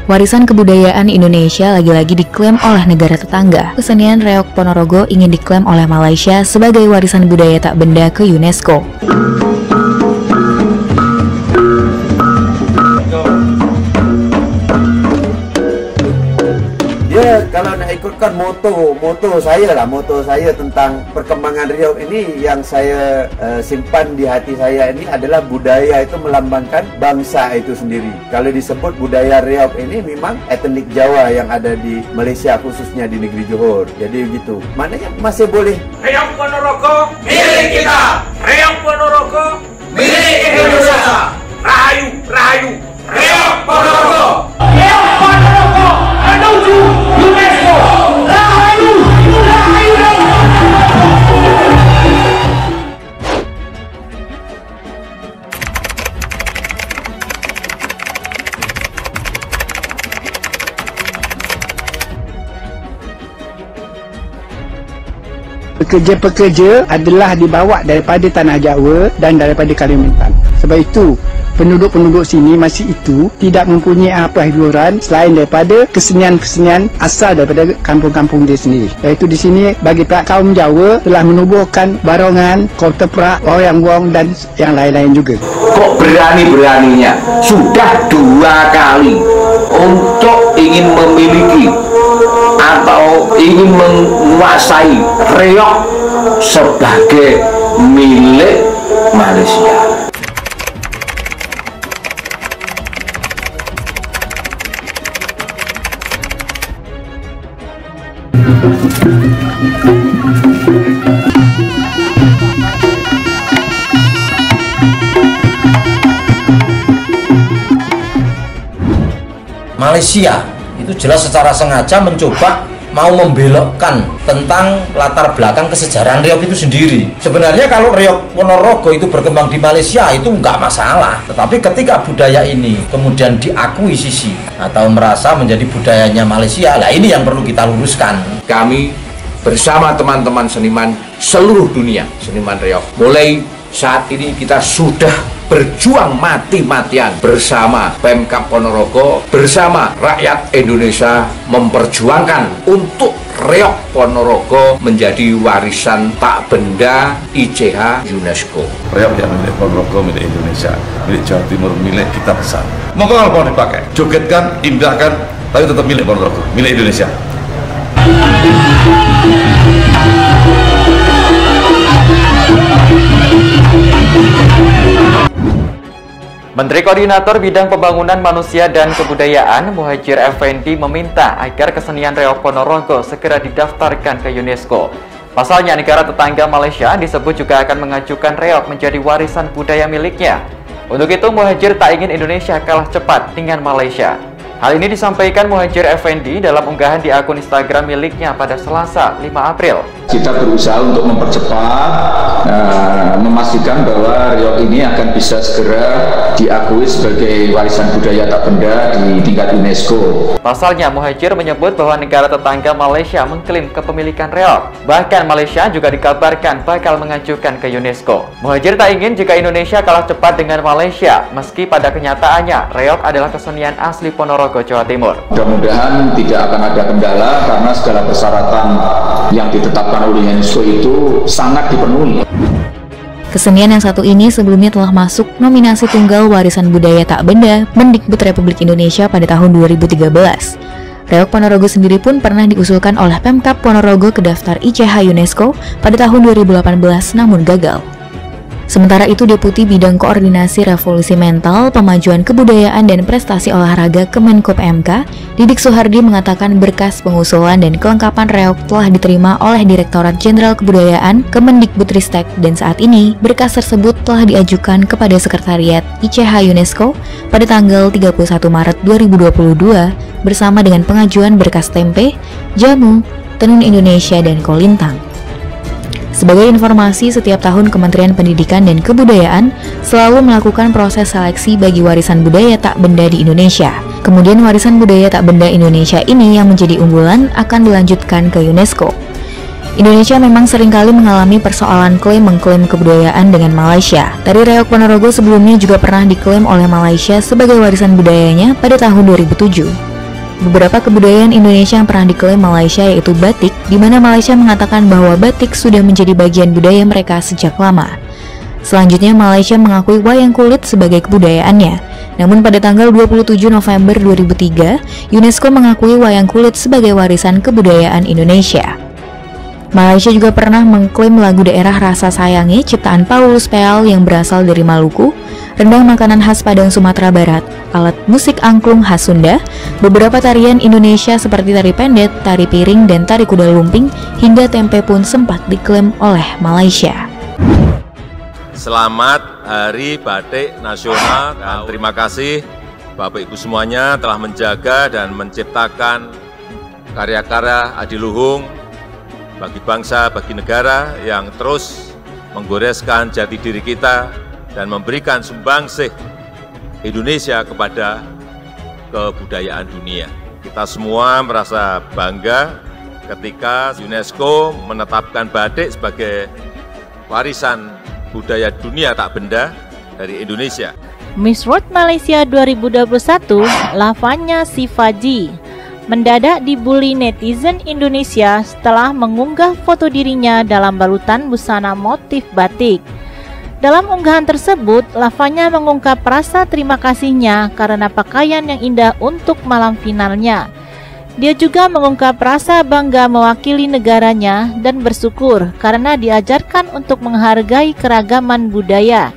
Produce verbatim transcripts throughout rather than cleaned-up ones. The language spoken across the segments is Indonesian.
Warisan kebudayaan Indonesia lagi-lagi diklaim oleh negara tetangga. Kesenian Reog Ponorogo ingin diklaim oleh Malaysia sebagai warisan budaya tak benda ke UNESCO. Ya, kalau nak ikutkan moto, moto saya lah, moto saya tentang perkembangan Reog ini yang saya uh, simpan di hati saya ini adalah budaya itu melambangkan bangsa itu sendiri. Kalau disebut budaya Reog ini memang etnik Jawa yang ada di Malaysia, khususnya di negeri Johor. Jadi begitu. Maknanya masih boleh. Reog Ponorogo milik kita. Reog Ponorogo milik Indonesia. Rahayu, rahayu. Reog Ponorogo. Reog Ponorogo menuju UNESCO. Rahayu, rahayu. Pekerja-pekerja adalah dibawa daripada Tanah Jawa dan daripada Kalimantan. Sebab itu, penduduk-penduduk sini masih itu tidak mempunyai apa hiburan selain daripada kesenian-kesenian asal daripada kampung-kampung dia sendiri. Iaitu di sini bagi pihak kaum Jawa telah menubuhkan barongan, ketoprak, wayang wong dan yang lain-lain juga. Kok berani-beraninya sudah dua kali untuk ingin memiliki atau ingin menguasai Reog sebagai milik Malaysia. Malaysia itu jelas secara sengaja mencoba mau membelokkan tentang latar belakang kesejarahan Reog itu sendiri. Sebenarnya kalau Reog Ponorogo itu berkembang di Malaysia itu nggak masalah, tetapi ketika budaya ini kemudian diakuisisi atau merasa menjadi budayanya Malaysia, lah ini yang perlu kita luruskan. Kami bersama teman-teman seniman seluruh dunia, seniman Reog, mulai saat ini kita sudah berjuang mati-matian bersama Pemkab Ponorogo, bersama rakyat Indonesia memperjuangkan untuk Reog Ponorogo menjadi warisan tak benda I C H UNESCO. Reog yang milik Ponorogo, milik Indonesia, milik Jawa Timur, milik kita besar. Monggo kalau mau dipakai, jogetkan, indahkan, tapi tetap milik Ponorogo, milik Indonesia. Menteri Koordinator Bidang Pembangunan Manusia dan Kebudayaan Muhadjir Effendi meminta agar kesenian Reog Ponorogo segera didaftarkan ke UNESCO. Pasalnya, negara tetangga Malaysia disebut juga akan mengajukan Reog menjadi warisan budaya miliknya. Untuk itu, Muhadjir tak ingin Indonesia kalah cepat dengan Malaysia. Hal ini disampaikan Muhadjir Effendi dalam unggahan di akun Instagram miliknya pada Selasa lima April. Kita berusaha untuk mempercepat, uh, memastikan bahwa Reog ini akan bisa segera diakui sebagai warisan budaya tak benda di tingkat UNESCO. Pasalnya, Muhadjir menyebut bahwa negara tetangga Malaysia mengklaim kepemilikan Reog. Bahkan Malaysia juga dikabarkan bakal mengajukan ke UNESCO. Muhadjir tak ingin jika Indonesia kalah cepat dengan Malaysia, meski pada kenyataannya Reog adalah kesenian asli Ponorogo, Jawa Timur. Mudah-mudahan tidak akan ada kendala karena segala persyaratan yang ditetapkan oleh UNESCO itu sangat dipenuhi. Kesenian yang satu ini sebelumnya telah masuk nominasi tunggal warisan budaya tak benda Mendikbud Republik Indonesia pada tahun dua ribu tiga belas. Reog Ponorogo sendiri pun pernah diusulkan oleh Pemkab Ponorogo ke daftar I C H UNESCO pada tahun dua ribu delapan belas namun gagal. Sementara itu, Deputi Bidang Koordinasi Revolusi Mental, Pemajuan Kebudayaan dan Prestasi Olahraga Kemenko P M K, Didik Suhardi mengatakan berkas pengusulan dan kelengkapan Reog telah diterima oleh Direktorat Jenderal Kebudayaan Kemendikbudristek dan saat ini berkas tersebut telah diajukan kepada Sekretariat I C H UNESCO pada tanggal tiga puluh satu Maret dua ribu dua puluh dua bersama dengan pengajuan berkas tempe, jamu, tenun Indonesia dan kolintang. Sebagai informasi, setiap tahun Kementerian Pendidikan dan Kebudayaan selalu melakukan proses seleksi bagi warisan budaya tak benda di Indonesia. Kemudian warisan budaya tak benda Indonesia ini yang menjadi unggulan akan dilanjutkan ke UNESCO. Indonesia memang seringkali mengalami persoalan klaim-mengklaim kebudayaan dengan Malaysia. Tari Reog Ponorogo sebelumnya juga pernah diklaim oleh Malaysia sebagai warisan budayanya pada tahun dua ribu tujuh. Beberapa kebudayaan Indonesia yang pernah diklaim Malaysia yaitu batik, di mana Malaysia mengatakan bahwa batik sudah menjadi bagian budaya mereka sejak lama. Selanjutnya, Malaysia mengakui wayang kulit sebagai kebudayaannya. Namun pada tanggal dua puluh tujuh November dua ribu tiga, UNESCO mengakui wayang kulit sebagai warisan kebudayaan Indonesia. Malaysia juga pernah mengklaim lagu daerah Rasa Sayangi ciptaan Paulus Peal yang berasal dari Maluku, rendang makanan khas Padang Sumatera Barat, alat musik angklung khas Sunda, beberapa tarian Indonesia seperti tari pendet, tari piring, dan tari kuda lumping, hingga tempe pun sempat diklaim oleh Malaysia. Selamat Hari Batik Nasional dan terima kasih Bapak Ibu semuanya telah menjaga dan menciptakan karya-karya adiluhung bagi bangsa, bagi negara yang terus menggoreskan jati diri kita dan memberikan sumbangsih Indonesia kepada kebudayaan dunia. Kita semua merasa bangga ketika UNESCO menetapkan batik sebagai warisan budaya dunia tak benda dari Indonesia. Miss World Malaysia dua ribu dua puluh satu, Lavanya Sifaji, mendadak dibully netizen Indonesia setelah mengunggah foto dirinya dalam balutan busana motif batik. Dalam unggahan tersebut, Lavanya mengungkap rasa terima kasihnya karena pakaian yang indah untuk malam finalnya. Dia juga mengungkap rasa bangga mewakili negaranya dan bersyukur karena diajarkan untuk menghargai keragaman budaya.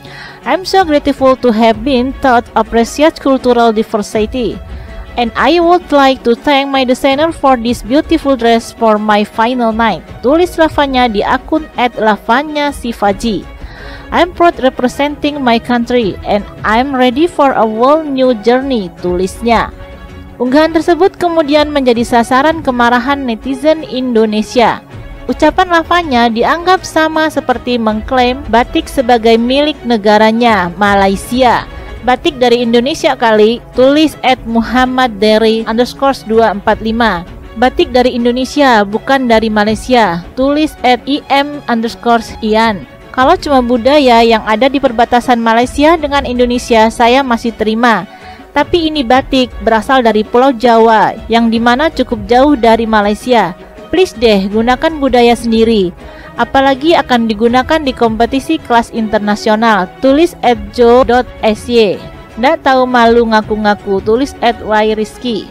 I'm so grateful to have been taught appreciate cultural diversity. And I would like to thank my designer for this beautiful dress for my final night. Tulis Lavanya di akun et lavanya sifaji. I'm proud representing my country and I'm ready for a whole new journey, tulisnya. Unggahan tersebut kemudian menjadi sasaran kemarahan netizen Indonesia. Ucapan Lavanya dianggap sama seperti mengklaim batik sebagai milik negaranya, Malaysia. Batik dari Indonesia kali, tulis at Muhammad Dery underscore dua empat lima. Batik dari Indonesia, bukan dari Malaysia, tulis at im underscore ian. Kalau cuma budaya yang ada di perbatasan Malaysia dengan Indonesia, saya masih terima. Tapi ini batik berasal dari Pulau Jawa yang dimana cukup jauh dari Malaysia. Please deh gunakan budaya sendiri. Apalagi akan digunakan di kompetisi kelas internasional. Tulis at jo dot sy. Nggak tahu malu ngaku-ngaku. Tulis at yrizky.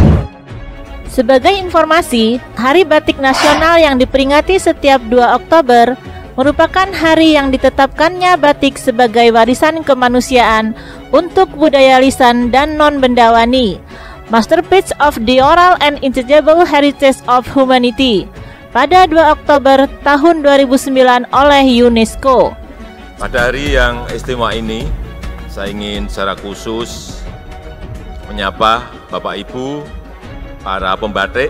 Sebagai informasi, Hari Batik Nasional yang diperingati setiap dua Oktober merupakan hari yang ditetapkannya batik sebagai warisan kemanusiaan untuk budaya lisan dan non-bendawani, masterpiece of the oral and intangible heritage of humanity, pada dua Oktober tahun dua ribu sembilan oleh UNESCO. Pada hari yang istimewa ini, saya ingin secara khusus menyapa Bapak Ibu, para pembatik,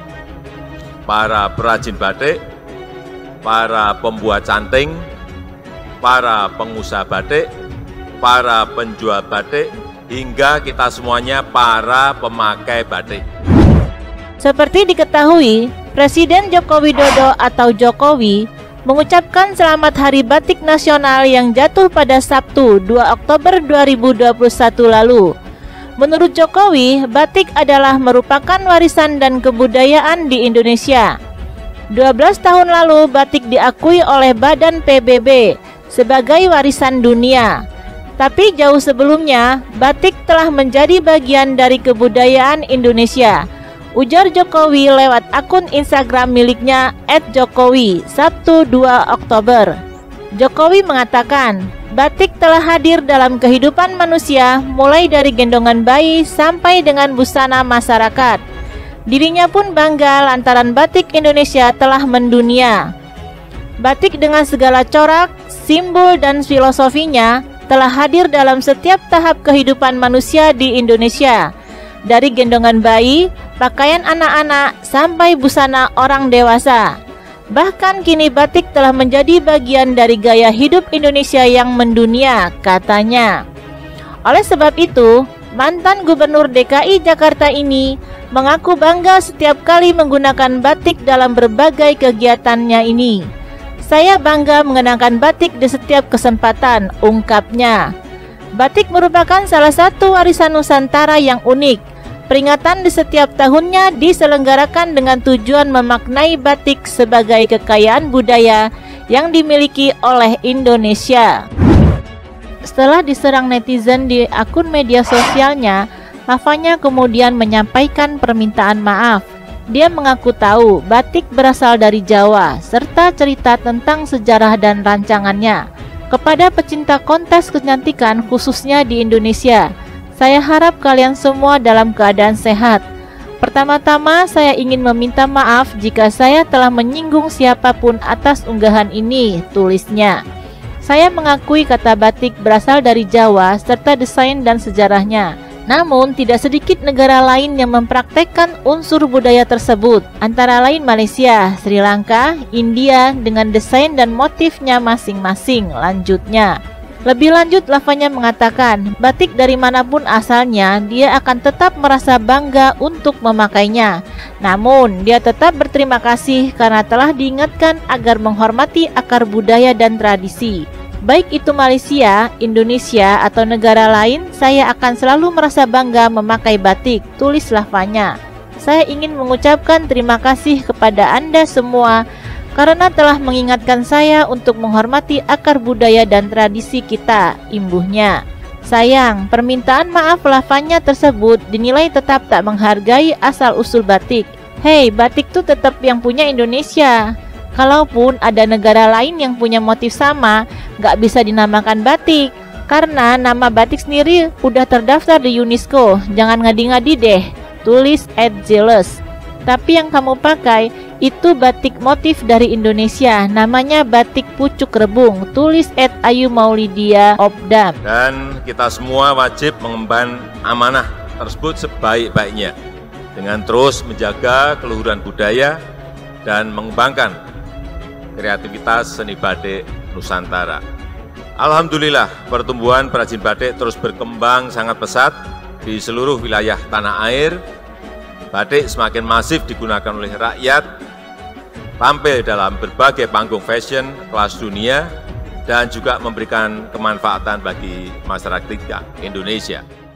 para perajin batik, para pembuat canting, para pengusaha batik, para penjual batik, hingga kita semuanya para pemakai batik. Seperti diketahui, Presiden Joko Widodo atau Jokowi mengucapkan selamat Hari Batik Nasional yang jatuh pada Sabtu dua Oktober dua ribu dua puluh satu lalu. Menurut Jokowi, batik adalah merupakan warisan dan kebudayaan di Indonesia. dua belas tahun lalu batik diakui oleh Badan P B B sebagai warisan dunia. Tapi jauh sebelumnya, batik telah menjadi bagian dari kebudayaan Indonesia, ujar Jokowi lewat akun Instagram miliknya et jokowi, Sabtu dua Oktober. Jokowi mengatakan, batik telah hadir dalam kehidupan manusia mulai dari gendongan bayi sampai dengan busana masyarakat. Dirinya pun bangga lantaran batik Indonesia telah mendunia. Batik dengan segala corak, simbol, dan filosofinya telah hadir dalam setiap tahap kehidupan manusia di Indonesia, dari gendongan bayi, pakaian anak-anak, sampai busana orang dewasa. Bahkan kini batik telah menjadi bagian dari gaya hidup Indonesia yang mendunia, katanya. Oleh sebab itu, mantan Gubernur D K I Jakarta ini mengaku bangga setiap kali menggunakan batik dalam berbagai kegiatannya ini. Saya bangga mengenakan batik di setiap kesempatan, ungkapnya. Batik merupakan salah satu warisan Nusantara yang unik, Peringatan di setiap tahunnya diselenggarakan dengan tujuan memaknai batik sebagai kekayaan budaya yang dimiliki oleh Indonesia. Setelah diserang netizen di akun media sosialnya, Lavanya kemudian menyampaikan permintaan maaf. Dia mengaku tahu batik berasal dari Jawa, serta cerita tentang sejarah dan rancangannya. Kepada pecinta kontes kecantikan khususnya di Indonesia, saya harap kalian semua dalam keadaan sehat. Pertama-tama saya ingin meminta maaf jika saya telah menyinggung siapapun atas unggahan ini, tulisnya. Saya mengakui kata batik berasal dari Jawa serta desain dan sejarahnya. Namun tidak sedikit negara lain yang mempraktekkan unsur budaya tersebut, antara lain Malaysia, Sri Lanka, India dengan desain dan motifnya masing-masing, lanjutnya. Lebih lanjut, Lavanya mengatakan, batik dari manapun asalnya, dia akan tetap merasa bangga untuk memakainya. Namun, dia tetap berterima kasih karena telah diingatkan agar menghormati akar budaya dan tradisi. Baik itu Malaysia, Indonesia, atau negara lain, saya akan selalu merasa bangga memakai batik, tulis Lavanya. Saya ingin mengucapkan terima kasih kepada Anda semua karena telah mengingatkan saya untuk menghormati akar budaya dan tradisi kita, imbuhnya. Sayang, permintaan maaf Lavanya tersebut dinilai tetap tak menghargai asal-usul batik. Hei, batik tuh tetap yang punya Indonesia. Kalaupun ada negara lain yang punya motif sama, gak bisa dinamakan batik. Karena nama batik sendiri udah terdaftar di UNESCO. Jangan ngadi-ngadi deh, tulis at jealous. Tapi yang kamu pakai itu batik motif dari Indonesia, namanya batik pucuk rebung, tulis at Ayu Maulidia Obdam. Dan kita semua wajib mengemban amanah tersebut sebaik-baiknya dengan terus menjaga keluhuran budaya dan mengembangkan kreativitas seni batik Nusantara. Alhamdulillah, pertumbuhan perajin batik terus berkembang sangat pesat di seluruh wilayah tanah air. Batik semakin masif digunakan oleh rakyat, tampil dalam berbagai panggung fashion kelas dunia, dan juga memberikan kemanfaatan bagi masyarakat Indonesia.